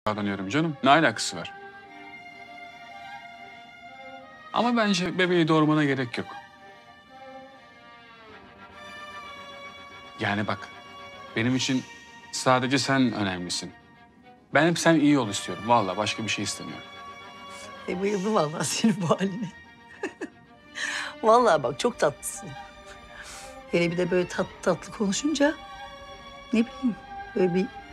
davranıyorum canım. Ne alakası var? Ama bence bebeği doğurmana gerek yok. Yani bak, benim için sadece sen önemlisin. Ben hep sen iyi ol istiyorum. Vallahi başka bir şey istemiyorum. Bayıldım vallahi senin bu haline. Vallahi bak çok tatlısın. Hele bir de böyle tatlı tatlı konuşunca ne bileyim böyle bir